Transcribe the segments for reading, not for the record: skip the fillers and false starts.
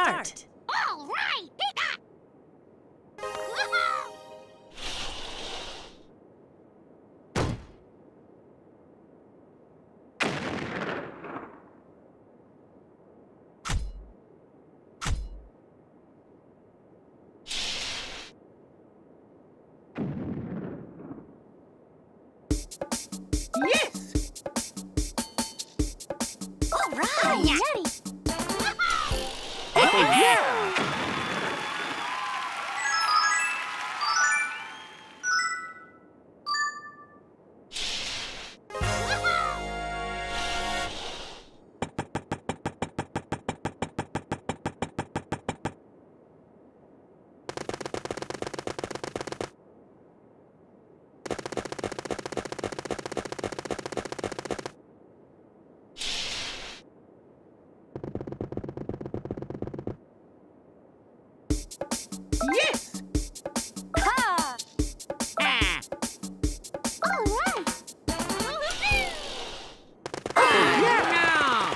start. All right! Yes! All right! Ready! Oh, yeah! Yes! Ha! Ah! All right! Oh, yeah!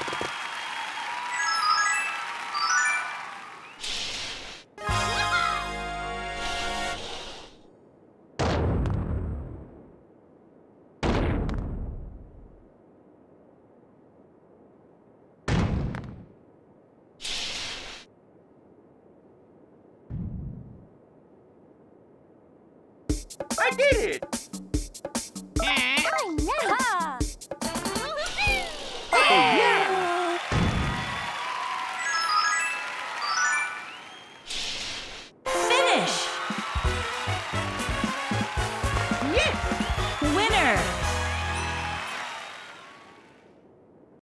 I did it! I'm ready! Ha! Oh, yeah! Finish.